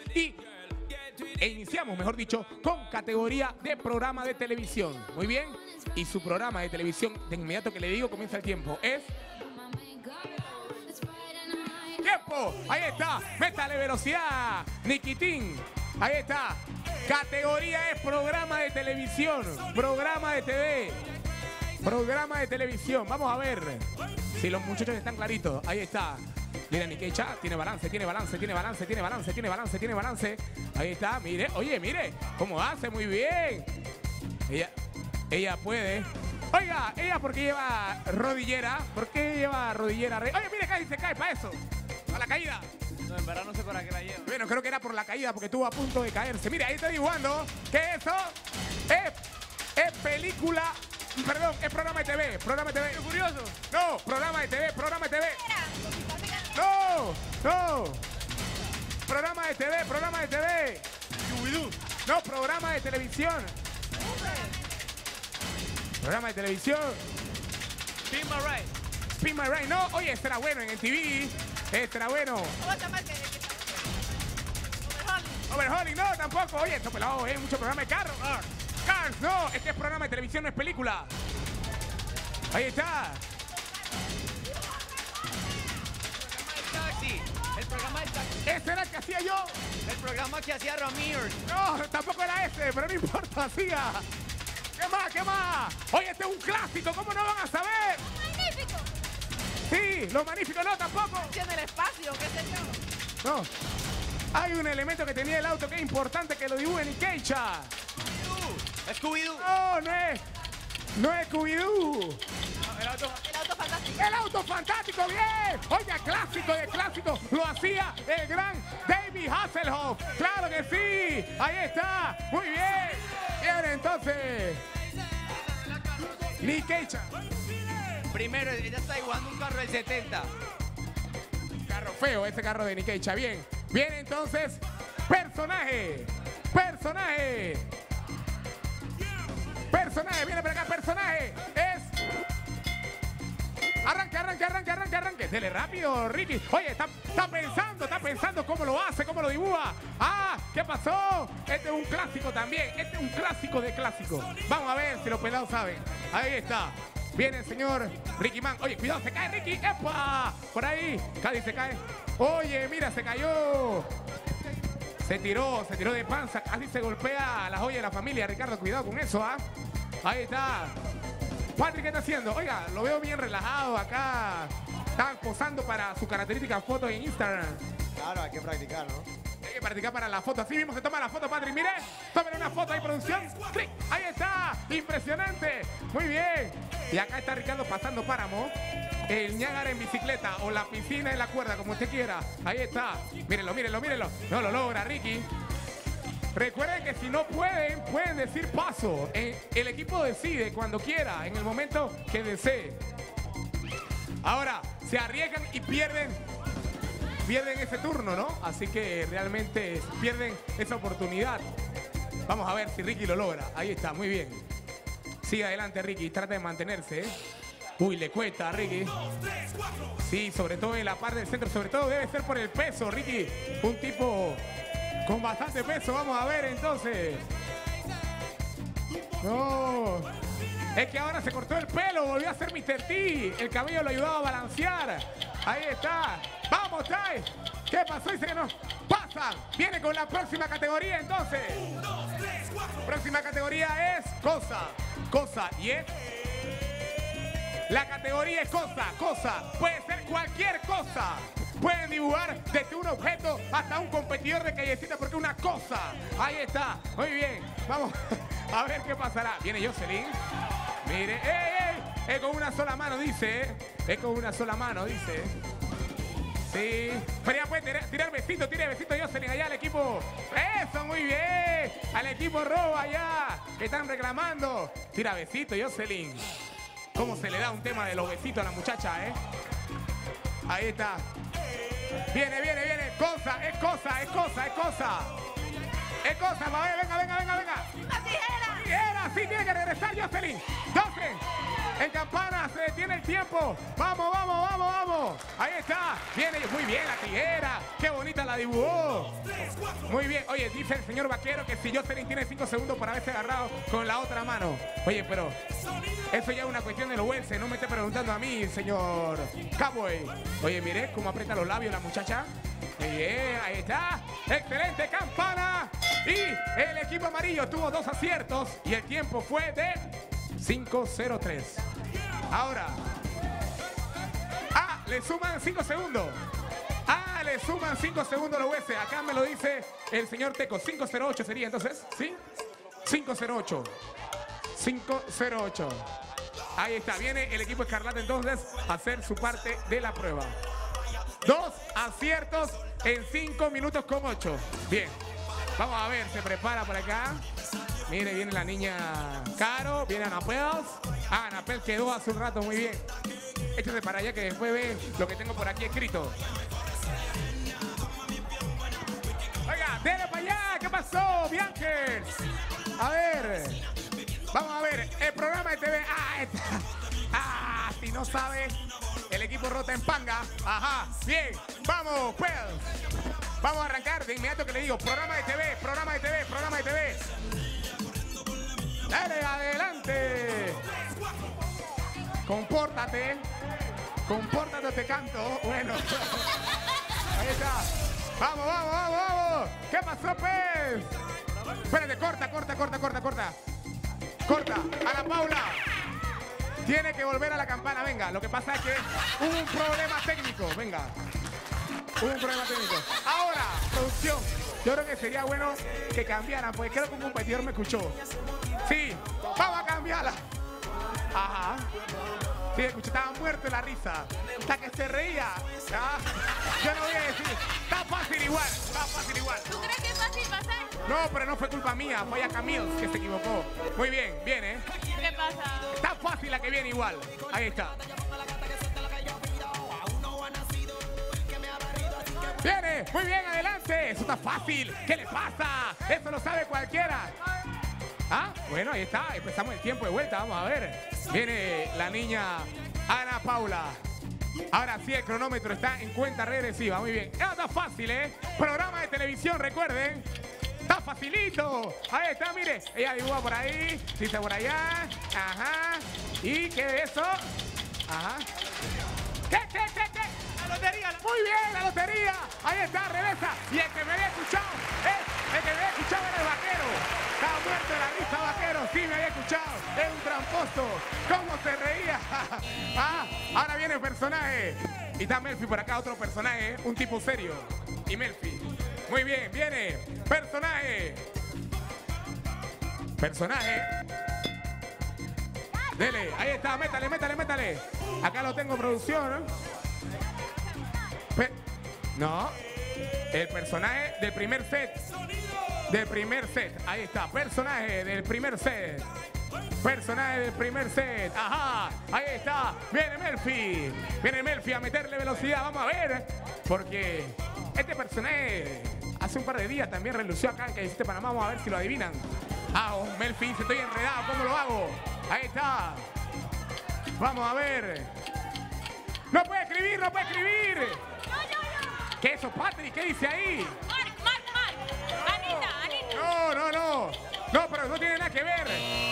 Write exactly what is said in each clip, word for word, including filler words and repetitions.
y e iniciamos, mejor dicho, con categoría de programa de televisión. Muy bien. Y su programa de televisión, de inmediato que le digo, comienza el tiempo, es... ¡Tiempo! Ahí está. Métale velocidad. Niquitín. Ahí está. Categoría es programa de televisión. Programa de T V. Programa de televisión. Vamos a ver si los muchachos están claritos. Ahí está. Mira, Nikeicha, tiene balance, tiene balance, tiene balance, tiene balance, tiene balance, tiene balance. Ahí está, mire, oye, mire, cómo hace, muy bien. Ella, ella puede. Oiga, ella porque lleva rodillera. ¿Por qué lleva rodillera? Oye, mire, cae, se cae para eso. A la caída. No, en verdad no sé para qué la lleva. Bueno, creo que era por la caída, porque estuvo a punto de caerse. Mire, ahí está dibujando que eso es, es película. Perdón, es programa de T V, programa de T V. ¡Qué curioso! No, programa de T V, programa de T V. No, no. Programa de T V, programa de T V. No, programa de televisión. Programa de televisión. Spin My Ride. Spin My Ride. No, oye, este era bueno en el T V. Este era bueno. Overhauling, no, tampoco. Oye, esto pelado, es mucho programa de carros. Cars, no, este es programa de televisión, no es película. Ahí está. Taxi. El programa del taxi. Ese era el que hacía yo. El programa que hacía Ramirez. No, tampoco era ese, pero no importa, siga. ¿Qué más, qué más? Oye, este es un clásico, ¿cómo no van a saber? ¡Magnífico! Sí, los magníficos no, tampoco. En el espacio, qué sé yo. No. Hay un elemento que tenía el auto que es importante que lo dibuje Nikeicha. Scooby-Doo. No, no es. No es Scooby-Doo. El auto. El auto fantástico. El auto fantástico, bien. Oiga, clásico de clásico. Lo hacía el gran David Hasselhoff. Claro que sí. Ahí está. Muy bien. Bien, entonces. Nikeicha. Primero, ella está dibujando un carro del setenta. Carro feo, ese carro de Nikeicha. Bien. Bien, entonces. Personaje. Personaje. Personaje, viene para acá, personaje. Es. Arranque, arranque, arranque, arranque, arranque. Dele rápido, Ricky. Oye, está, está pensando, está pensando cómo lo hace, cómo lo dibuja. Ah, ¿qué pasó? Este es un clásico también. Este es un clásico de clásicos. Vamos a ver si los pelados saben. Ahí está. Viene el señor Ricky Man. Oye, cuidado, se cae Ricky. ¡Epa! Por ahí. Cádiz se cae. Oye, mira, se cayó. Se tiró, se tiró de panza. Casi se golpea a la joya de la familia. Ricardo, cuidado con eso, ¿ah? Ahí está. Patrick, ¿qué está haciendo? Oiga, lo veo bien relajado acá. Está posando para su característica foto en Instagram. Claro, hay que practicar, ¿no? Hay que practicar para la foto. Así mismo se toma la foto, Patrick. Mire, tomen una foto ahí, producción. ¡Clic! Ahí está. Impresionante. Muy bien. Y acá está Ricardo pasando páramo. El Niágara en bicicleta o la piscina en la cuerda, como usted quiera. Ahí está. Mírenlo, mírenlo, mírenlo. No lo logra, Ricky. Recuerden que si no pueden, pueden decir paso. El equipo decide cuando quiera, en el momento que desee. Ahora, se arriesgan y pierden, pierden ese turno, ¿no? Así que realmente pierden esa oportunidad. Vamos a ver si Ricky lo logra. Ahí está, muy bien. Sigue adelante, Ricky. Trata de mantenerse, ¿eh? Uy, le cuesta a Ricky. Sí, sobre todo en la parte del centro. Sobre todo debe ser por el peso, Ricky. Un tipo con bastante peso. Vamos a ver entonces. No. Es que ahora se cortó el pelo. Volvió a ser mister T. El cabello lo ayudaba a balancear. Ahí está. ¡Vamos, Tai! ¿Qué pasó? Dice que no. Pasa. Viene con la próxima categoría entonces. Próxima categoría es cosa. Cosa. Y es... La categoría es cosa, cosa. Puede ser cualquier cosa. Pueden dibujar desde un objeto hasta un competidor de callecita porque es una cosa. Ahí está. Muy bien. Vamos a ver qué pasará. Viene Jocelyn. Mire. ¡Ey, ey! Es con una sola mano, dice. Es con una sola mano, dice. Sí. Pero ya puede tirar, tirar besito, tire besito Jocelyn allá al equipo. Eso, muy bien. Al equipo rojo allá. Que están reclamando. Tira besito, Jocelyn. ¿Cómo se le da un tema de los besitos a la muchacha, eh? Ahí está. Viene, viene, viene. Cosa, es cosa, es cosa, es cosa. Es cosa, va, venga, venga, venga, venga. ¡La tijera! Tijera, sí, tiene que regresar Jocelyn. doce, En campana se detiene el tiempo. Vamos, vamos, vamos, vamos. Ahí está. Viene muy bien la tijera. Qué bonita la dibujó. Muy bien. Oye, dice el señor Vaquero que si Jocelyn tiene cinco segundos para haberse agarrado con la otra mano. Oye, pero eso ya es una cuestión de los jueces. No me esté preguntando a mí, señor Cowboy. Oye, mire cómo aprieta los labios la muchacha. Muy bien, ahí está. Excelente campana. Y el equipo amarillo tuvo dos aciertos y el tiempo fue de cinco cero tres. Ahora. Ah, le suman cinco segundos. Ah, le suman cinco segundos los jueces. Acá me lo dice el señor Teco. cinco cero ocho sería entonces, ¿sí? cinco cero ocho. cinco cero ocho. Ahí está. Viene el equipo Escarlata entonces a hacer su parte de la prueba. Dos aciertos en cinco minutos con ocho. Bien. Vamos a ver, se prepara por acá. Mire, viene la niña Caro, viene Anapel. Ah, Anapel quedó hace un rato, muy bien. Échese para allá que después ve lo que tengo por aquí escrito. Oiga, dele para allá, ¿qué pasó, Bianchers? A ver, vamos a ver, el programa de T V. Ah, está. Ah, si no sabe, el equipo rota en panga. Ajá, bien, vamos, pues. Vamos a arrancar de inmediato que le digo, programa de T V, programa de T V, programa de T V. Dale, adelante. Compórtate. Compórtate, te canto. Bueno. Ahí está. Vamos, vamos, vamos, vamos. ¿Qué pasó, pues? Espérate, corta, corta, corta, corta, corta. Corta. Ana Paula. Tiene que volver a la campana, venga. Lo que pasa es que hubo un problema técnico, venga. Hubo un problema técnico. Ahora, producción. Yo creo que sería bueno que cambiaran, porque creo que un competidor me escuchó. Sí, vamos a cambiarla. Ajá. Sí, escuché, estaba muerto de la risa. Hasta que se reía. Ah, yo no voy a decir. Está fácil igual, está fácil igual. ¿Tú crees que es fácil pasar? No, pero no fue culpa mía, fue a Camille que se equivocó. Muy bien, viene. ¿eh? ¿Qué pasa? Está fácil la que viene igual. Ahí está. Viene, muy bien, adelante. Eso está fácil. ¿Qué le pasa? Eso lo sabe cualquiera. Ah, bueno, ahí está. Empezamos el tiempo de vuelta. Vamos a ver. Viene la niña Ana Paula. Ahora sí, el cronómetro está en cuenta regresiva. Muy bien. Eso está fácil, ¿eh? Programa de televisión, recuerden. Está facilito. Ahí está, mire. Ella dibuja por ahí. Dice por allá. Ajá. ¿Y qué es eso? Ajá. ¿Qué, qué, qué, qué? La lotería. Muy bien, la lotería. Ahí está, regresa. Y el que me había escuchado es el que me había escuchado era el Vaquero. Estaba muerto de la risa, Vaquero. Sí, me había escuchado. Es un tramposo. ¿Cómo se reía? Ah, ahora viene el personaje. Y está Melfi por acá, otro personaje. Un tipo serio. Y Melfi. Muy bien, viene. Personaje. Personaje. Dele, ahí está, métale, métale, métale. Acá lo tengo, producción. Pe no. El personaje del primer set. Del primer set. Ahí está. Personaje del primer set. Personaje del primer set. Ajá. Ahí está. Viene Melfi. Viene Melfi a meterle velocidad. Vamos a ver. Porque este personaje hace un par de días también relució acá en Calle siete Panamá. Vamos a ver si lo adivinan. Ah, oh, Melfi dice, estoy enredado. ¿Cómo lo hago? Ahí está. Vamos a ver. No puede escribir, no puede escribir. No, no, no. ¿Qué es eso, Patrick? ¿Qué dice ahí? Mark, Mark, Mark. Anita, Anita. No, no, no. No, pero no tiene nada que ver.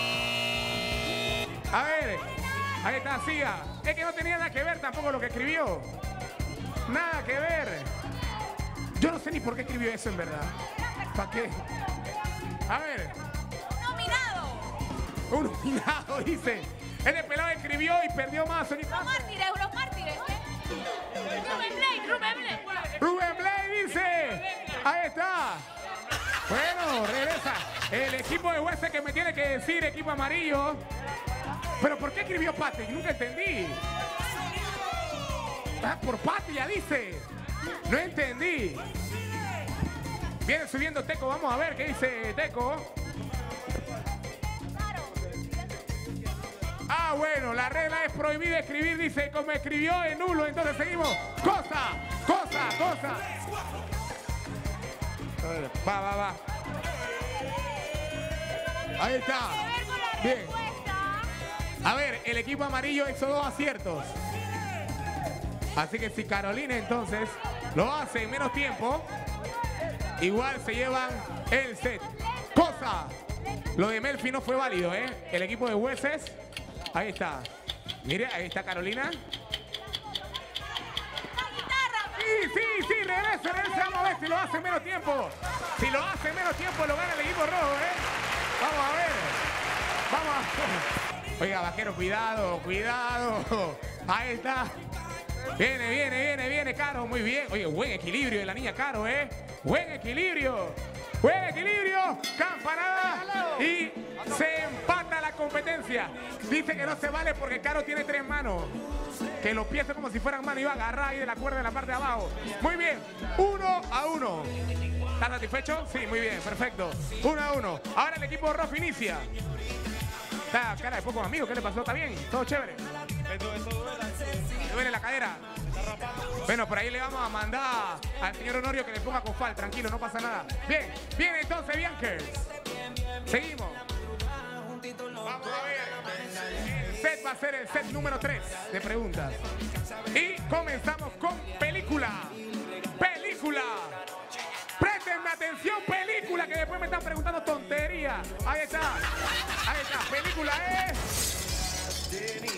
A ver. Ahí está, siga. Es que no tenía nada que ver tampoco lo que escribió. Nada que ver. Yo no sé ni por qué escribió eso en verdad. ¿Para qué? A ver. Nominado. Un nominado, dice. Este pelado escribió y perdió más. Los mártires, los mártires. Rubén Blade, Rubén Blade. Rubén Blade dice. Ahí está. Bueno, regresa. El equipo de jueces que me tiene que decir, equipo amarillo. ¿Pero por qué escribió Patrick? Nunca entendí. Ah, por Patria, dice. No entendí. Viene subiendo Teco. Vamos a ver qué dice Teco. Ah, bueno, la regla es prohibida escribir, dice, como escribió en nulo, entonces seguimos. Cosa, cosa, cosa. Va, va, va. Ahí está. Bien. A ver, el equipo amarillo hizo dos aciertos. Así que si Carolina entonces lo hace en menos tiempo, igual se llevan el set. Cosa, lo de Melfi no fue válido, ¿eh? El equipo de jueces, ahí está. Mire, ahí está Carolina. Sí, sí, sí, regresa, regresa. Vamos a ver si lo hace en menos tiempo. Si lo hace en menos tiempo, lo gana el equipo rojo, ¿eh? Vamos a ver. Vamos a ver. Oiga, vaquero, cuidado, cuidado. Ahí está. Viene, viene, viene, viene, Caro, muy bien. Oye, buen equilibrio de la niña Caro, ¿eh? Buen equilibrio. Buen equilibrio. Campanada. Y se empata la competencia. Dice que no se vale porque Caro tiene tres manos. Que los pies son como si fueran manos. Iba a agarrar ahí de la cuerda de la parte de abajo. Muy bien. Uno a uno. ¿Estás satisfecho? Sí, muy bien, perfecto. Uno a uno. Ahora el equipo rojo inicia. Está cara de pocos amigos. ¿Qué le pasó? ¿Está bien? ¿Todo chévere? ¿Le duele la cadera? Bueno, por ahí le vamos a mandar al señor Honorio que le ponga cofal. Tranquilo, no pasa nada. Bien, bien entonces, Bianchers. Seguimos. Vamos a ver. El set va a ser el set número tres de preguntas. Y comenzamos con película. Película. Préstenme atención, película, que después me están preguntando tonterías. Ahí está. Ahí está. Película es...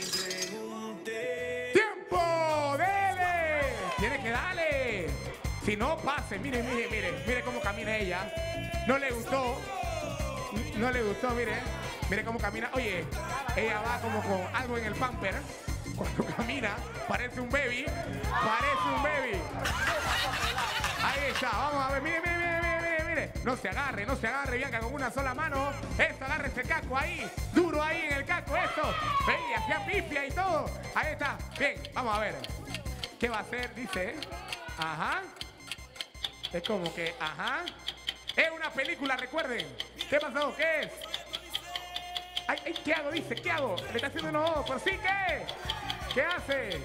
¡Tiempo! ¡Dele! Tiene que darle. Si no, pase. Mire, mire, mire. Mire cómo camina ella. No le gustó. No le gustó, mire. Mire cómo camina. Oye, ella va como con algo en el pamper. Cuando camina, parece un baby. Parece un baby. Ahí está. Vamos a ver. Mire, mire, mire, mire, mire, mire. No se agarre, no se agarre, Bianca, con una sola mano. Esto, agarre ese caco ahí. Duro ahí en el caco, esto. Ey, hacía pifia y todo. Ahí está. Bien, vamos a ver. ¿Qué va a hacer? Dice. Ajá. Es como que, ajá. Es una película, recuerden. ¿Qué pasó? ¿Qué es? Ay, ay, ¿qué hago? Dice, ¿qué hago? Le está haciendo unos ojos. ¿Por sí qué? ¿Qué hace?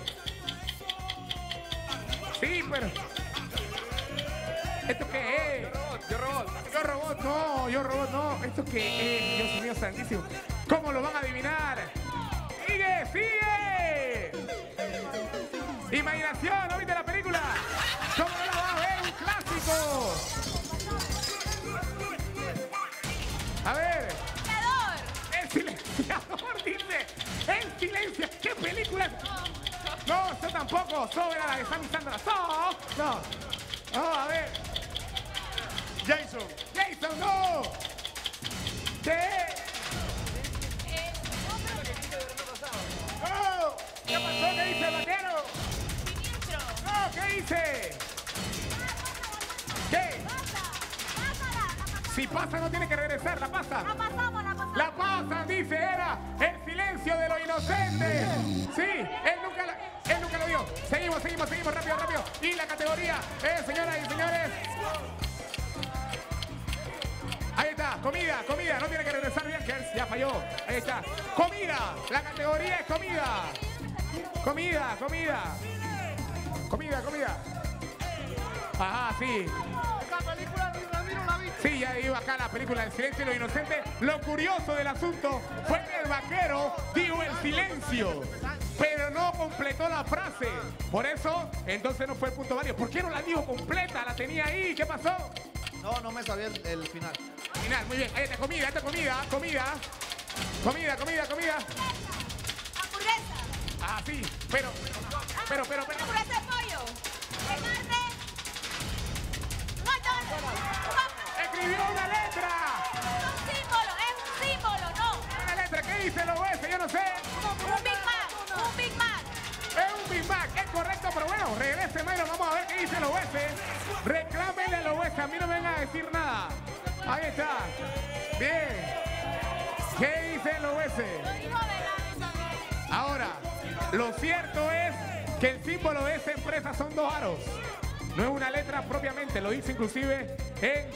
Sí, pero... ¿Esto qué es? Yo robot. Yo robot, no. Yo robot, no. ¿Esto qué es? Dios mío santísimo. ¿Cómo lo van a adivinar? ¡Sigue, sigue! Imaginación, ¿no viste la película? ¿Cómo no la vas a ver? ¡Un clásico! A ver. El silenciador, dice. El silencio. ¿Qué película es? No, yo tampoco. Sobra la de Sammy Sandra. No, no. No, a ver. Jason. Jason, no. ¿Qué? No. ¿Qué pasó? ¿Qué dice el vaquero? No, ¿qué dice? ¿Qué? Si pasa no tiene que regresar, la pasa. La pasamos, la pasamos. La pasan, dice, era el silencio de los inocentes. Sí, él nunca, la, él nunca lo dio. Seguimos, seguimos, seguimos, rápido, rápido. Y la categoría, eh, señoras y señores. Ahí está, comida, comida. No tiene que regresar bien, que ya falló. Ahí está. Comida, la categoría es comida. Comida, comida. Comida, comida. Ajá, sí. Sí, ya iba acá la película El silencio de los inocentes. Lo curioso del asunto fue que el vaquero dijo el silencio, pero no completó la frase. Por eso, entonces no fue el punto válido. ¿Por qué no la dijo completa? La tenía ahí. ¿Qué pasó? No, no me sabía el, el final. Final, muy bien. Ahí está, comida, esta comida, comida. Comida, comida, comida. Hamburguesa. Ah, sí, pero, pero, pero, pero. Hamburguesa de pollo. De carne. Escribió una letra. Es un símbolo, es un símbolo, no. Una letra, ¿qué dice el O S? Yo no sé. Un Big Mac, un Big Mac. Es un Big Mac, es correcto, pero bueno, regrese, Mayron, vamos a ver qué dice el O S. Reclámenle al O S, a mí no me vengan a decir nada. Ahí está. Bien. ¿Qué dice el O S? Lo dijo Belán también. Ahora, lo cierto es que el símbolo de esa empresa son dos aros. No es una letra propiamente, lo dice inclusive en...